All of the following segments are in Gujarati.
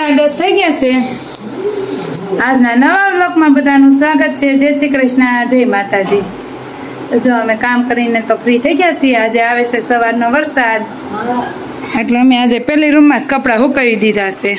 10 થઈ ગયા છે। આજના નવા વ્લોગમાં બધાનું સ્વાગત છે। જય શ્રી કૃષ્ણ, જય માતાજી। જો અમે કામ કરીને તો ફ્રી થઈ ગયા છીએ। આજે આવે છે સવારનો વરસાદ, એટલે અમે આજે પેલી રૂમમાં જ કપડાં સુકાવી દીધા છે।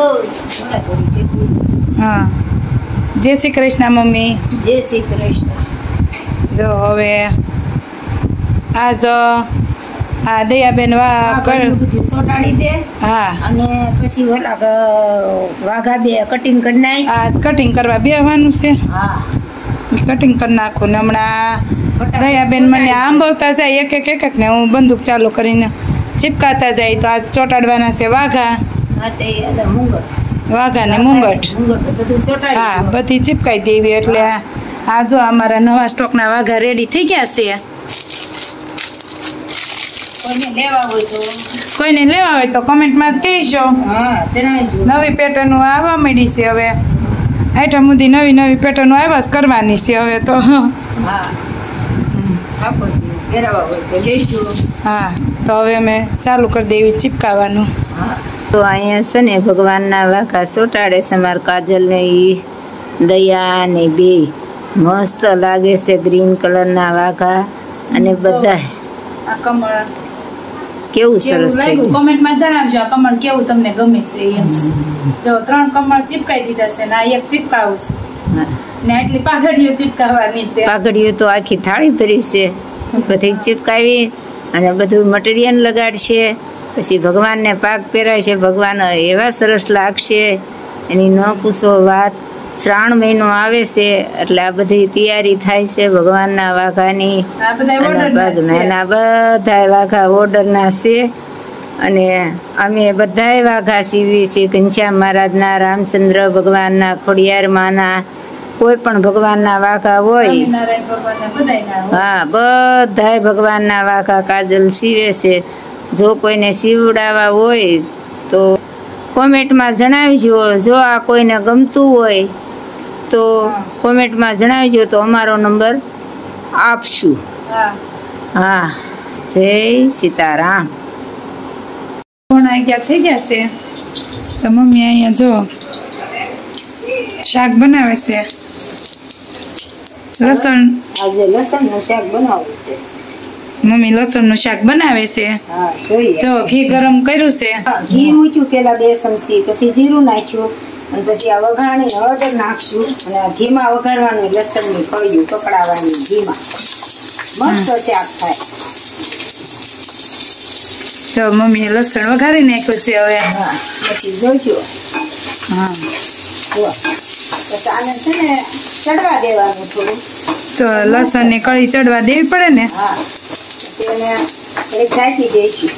હા, જય શ્રી કૃષ્ણ મમ્મી। જય શ્રી કૃષ્ણ। જો હવે આજ આ દયાબેન બધું સોટાડી દે। હા, અને પછી ઓલા વાઘા બે કટિંગ કરી નાખ। આજ કટિંગ કરવા બેહવાનું છે। હા, કટિંગ કરી નાખું ને હમણાં દયાબેન મને આંબવતા જાય એક એક ને હું બંદૂક ચાલુ કરીને ચીપકાતા જાય। તો આજ ચોટાડવાના છે વાઘા, વાઘા ને મુંગટ। હા, બધી ચીપકાઈ દેવી। એટલે આ જો અમારા નવા સ્ટોકના વાઘા રેડી થઈ ગયા છે। કોઈને લેવા હોય તો કમેન્ટમાં જ કહેજો। નવી પેટર્નો આવવા માંડી છે। હવે આઈટમ બધી નવી પેટર્નો આવ્યા જ કરવાની છે હવે તો। હા, તો હવે અમે ચાલુ કરી દેવી ચીપકાવાનું। તો અહીંયા છે ને ભગવાનના વાઘા સોટાડે છે મારા કાજલ ને ઈ દયા ને બે મસ્ત લાગે છે। ગ્રીન કલરના વાઘા અને બધા આ કમળ કેવું સરસ લાગ્યું કમેન્ટમાં જણાવજો। આ કમળ કેવું તમને ગમે છે એમ। જો 3 કમળ ચીપકાઈ દીધા છે ને આ એક ચીપકાવું છે ને આટલી પાઘડીઓ ચીપકાવવાની છે। પાઘડીઓ તો આખી થાળી ભરી છે, બધી ચીપકાવી અને બધું મટીરિયલ લગાડશે। પછી ભગવાનને પાક પહેરાય છે। ભગવાન એવા સરસ લાગશે, એની ન પૂછો વાત। શ્રાવણ મહિનો આવે છે એટલે આ બધી તૈયારી થાય છે ભગવાનના વાઘાની। નાના બધા વાઘા ઓર્ડરના છે અને અમે બધાય વાઘા સીવીએ છીએ। ઘનશ્યામ મહારાજના, રામચંદ્ર ભગવાનના, ખોડિયાર માના, કોઈ પણ ભગવાનના વાઘા હોય, હા બધાય ભગવાનના વાઘા કાજલ સીવે છે। જો કોઈને સીવડાવવા હોય તો કોમેન્ટમાં જણાવજો। જો આ કોઈને ગમતું હોય તો કોમેન્ટમાં જણાવજો તો અમારો નંબર આપશું। હા, જય સીતારામ। થઈ ગયા છે તો મમ્મી અહીંયા જો શાક બનાવે છે। લસણ, આજે લસણનું શાક બનાવવું છે। મમ્મી લસણનું શાક બનાવે છે। હા, જોઈએ। જો ઘી ગરમ કર્યું છે। ઘી મૂક્યું પેલા 2 ચમચી, પછી જીરું નાખ્યું અને પછી આ વઘાણી હળદર નાખશું અને આ ઘીમાં વઘારવાનું। લસણની કળિયું પકડાવવાની ઘીમાં, મસ્ત શાક થાય। તો મમ્મીએ લસણ વઘારી નાખ્યું છે હવે। હા, પછી જોઈજો। હા, જો પછી આને છે ને ચડવા દેવાનું થોડું। તો લસણની કળી ચડવા દેવી પડે ને। હા, પછી એને એક ઢાંકી દઈશું।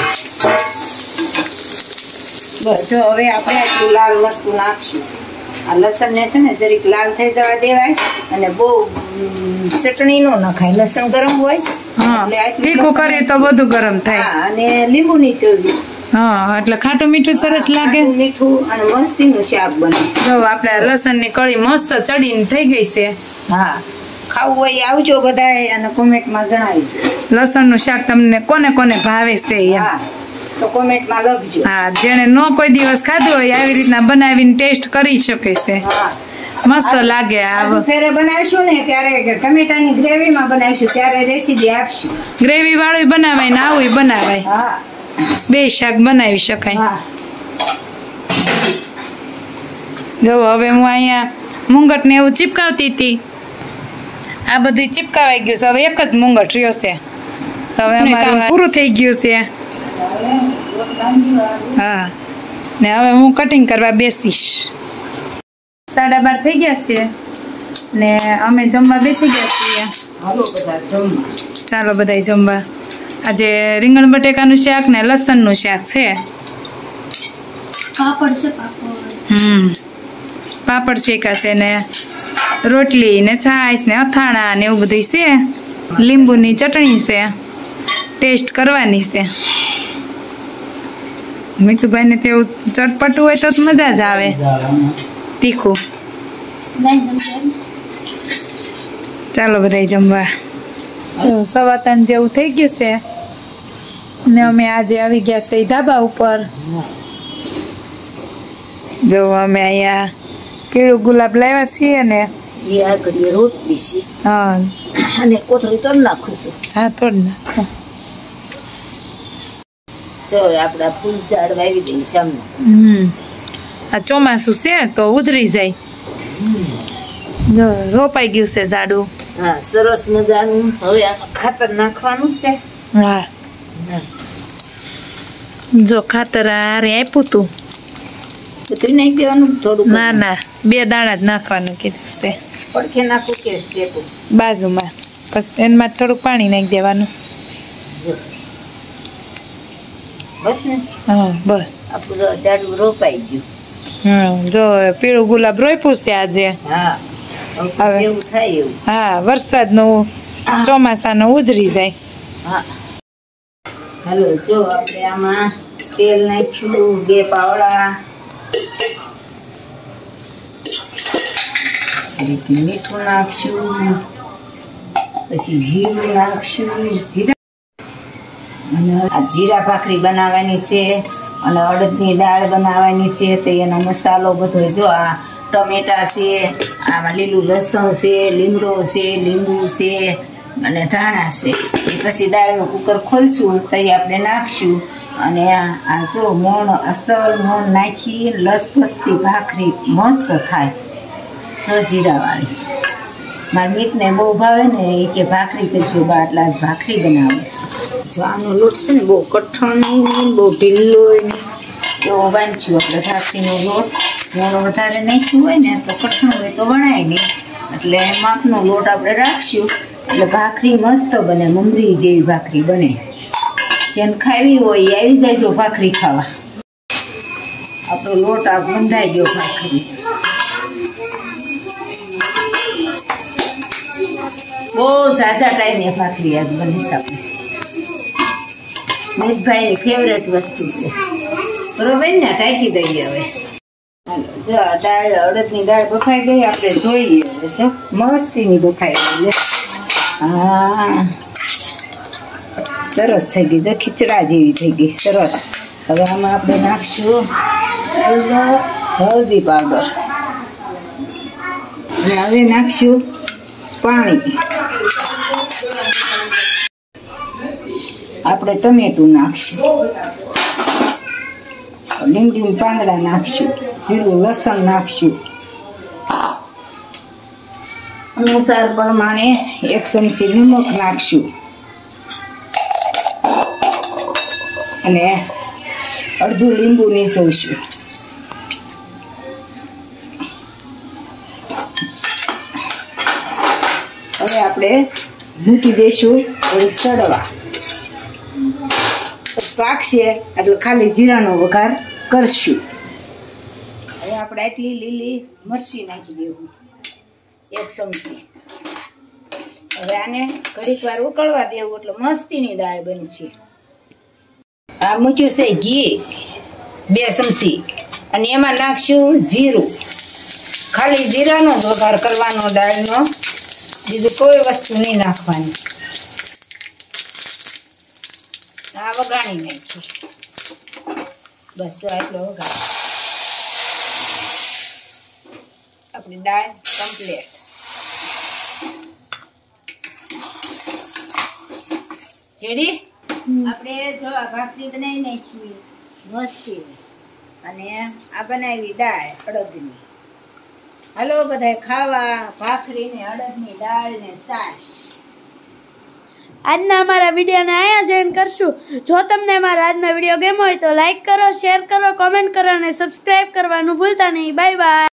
બસ જો હવે આપણે આટલું લાલ મરચું નાખશું। આ લસણને છે ને જરીક લાલ થઈ જવા દેવાય અને બહુ ચટણી નો નખાય। લસણ ગરમ હોય, હા, તીખું કરીએ તો બધું ગરમ થાય। હા, અને લીંબુ નીચોવી। હા, એટલે ખાટું મીઠું સરસ લાગે। મીઠું અને મસ્તીનું શાક બને। જો આપણે લસણની કળી મસ્ત ચડીને થઈ ગઈ છે। હા, ખાવું હોય આવજો બધાય અને કોમેન્ટમાં જણાવજો। લસણનું શાક તમને કોને કોને ભાવે છે એમ? હા, તો કોમેન્ટમાં લખજો। હા, જેને નો કોઈ દિવસ ખાધું હોય આવી રીતના બનાવીને ટેસ્ટ કરી શકે છે। હા, મસ્ત લાગે। આ ફેરે બનાવીશું ને ત્યારે ટમેટાની ગ્રેવીમાં બનાવીશું ત્યારે રેસીપી આપશું। ગ્રેવી વાળું બનાવાય ને આવું બનાવાય। હા, 2 શાક બનાવી શકાય। હા, જો હવે હું અહીંયા મુંગટ ને એવું ચીપકાવતી હતી, આ બધું ચીપકાવાઈ ગયું છે। હવે એક જ મુંગટ રહ્યો છે, તો હવે અમારું પૂરું થઈ ગયું છે। હા, ને હવે હું કટિંગ કરવા બેસીશ। 12:30 થઈ ગયા છે ને અમે જમવા બેસી ગયા છીએ। ચાલો બધા જમવા। આજે રીંગણ બટેકાનું શાક ને લસણનું શાક છે। પાપડ શેકાશે ને રોટલી ને છાશ ને અથાણા ને એવું બધું છે। લીંબુની ચટણી છે, ટેસ્ટ કરવાની છે। મીઠુભાઈ ને તેવું ચટપટું હોય તો મજા જ આવે, તીખું। ચાલો બધા જમવા। 3:15 જેવું થઈ ગયું છે ને અમે આજે આવી ગયા છે ધાબા ઉપર। જો અમે અહીંયા પીળું ગુલાબ લાવ્યા છીએ ને એ આ કરીએ રોટલી છે. હા અને કોથળી તોડ નાખું છું. હા તોડ નાખો. જો આપડા ફૂલ ઝાડ વાવી દઈએ સામે. આ ચોમાસું છે તો ઉધરી જાય. જો રોપાઈ ગયું છે ઝાડું. હા સરસ મજાનું. હવે આમાં ખાતર નાખવાનું છે. હા જો ખાતર આરે આપ્યું તું. બધું નાખી દેવાનું થોડું. ના ના 2 દાણા જ નાખવાનું કીધું છે. પડખે નાખું કે શેકું બાજુમાં. પછી એમાં થોડુંક પાણી નાખી દેવાનું. બસ ને. હા બસ. આપણું ઝાડું રોપાઈ ગયું. જો પીળું ગુલાબ રોપ્યું છે આજે. હા હવે જેવું થાય એવું. હા વરસાદનું ચોમાસાનું ઉધરી જાય. હા હાલો જો આપણે આમાં તેલ નાખ્યું 2 પાવડા. મીઠું નાખશું. પછી જીરું નાખશું. જીરા ભાખરી બનાવવાની છે અને અડદની દાળ બનાવવાની છે. તો એનો મસાલો બધો જો આ ટમેટા છે, આમાં લીલું લસણ છે, લીમડો છે, લીંબુ છે અને ધાણા છે. એ પછી દાળનું કુકર ખોલશું તો એ આપણે નાખશું. અને આ જો મોણ અસલ મોણ નાખી લસપસથી ભાખરી મસ્ત થાય. જો જીરાવાળી મારા મીતને બહુ ભાવે ને એ કે ભાખરી કરશું બાટલા ભાખરી બનાવીશું. જો આનો લોટ છે ને બહુ કઠણ નહીં બહુ ઢીલો નહીં એવો બાંધશું આપણે ભાખરીનો લોટ. મોણો વધારે નાખ્યું હોય ને તો કઠણ હોય તો વણાય નહીં. એટલે માપનો લોટ આપણે રાખશું એટલે ભાખરી મસ્ત બને. મમરી જેવી ભાખરી બને. જેને ખાવી હોય એ આવી જાય જો ભાખરી ખાવા. આપણો લોટ આ બંધાઈ ગયો ભાખરી. બહુ ઝાઝા ટાઈમે ભાખરી આજ બની આપણે. મિતભાઈની ફેવરેટ વસ્તુ છે. બરોબર ને ટાંકી દઈએ હવે. જો આ દાળ અડદની દાળ બફાઈ ગઈ. આપણે જોઈએ હવે જો મસ્તીની બફાઈ ગઈ. હા સરસ થઈ ગઈ. જો ખીચડા જેવી થઈ ગઈ સરસ. હવે આમાં આપણે નાખશું હળદી પાવડર અને હવે નાખશું પાણી. આપણે ટમેટું નાખશું. લીમડીના પાંદડા નાખશું. લીલું લસણ નાખશું. અનુસાર પ્રમાણે 1 ચમચી નમક નાખશું. અને અડધું લીંબુ નીસવશું. હવે આપણે મૂકી દઈશું થોડીક સડવા. પાકશે એટલે ખાલી જીરાનો વઘાર કરશું. હવે આપણે આટલી લીલી મરચી નાખી દેવું 1 ચમચી. હવે આને ઘડીક વાર ઉકળવા દેવું એટલે મસ્તીની દાળ બનશે. આ મૂક્યું છે ઘી 2 ચમચી અને એમાં નાખશું જીરું. ખાલી જીરાનો જ વઘાર કરવાનો દાળનો. બીજું કોઈ વસ્તુ નહીં નાખવાની. આ વઘાણી નાખી બસ તો આટલો વઘાર. આપણી દાળ કમ્પ્લીટ. રેડી. આપણે જો આ ભાખરી બનાવી નાખી મસ્તી અને આ બનાવી દાળ અડદની. હાલો બધા ખાવા ભાખરી ને અડદની દાળ ને છાશ. આજના અમારા વિડીયોને અહીંયા જોઈન કરશું. જો તમને અમારા આજનો વિડીયો ગમ્યો હોય તો લાઈક કરો, શેર કરો, કોમેન્ટ કરો અને સબસ્ક્રાઈબ કરવાનું ભૂલતા નહીં. Bye by.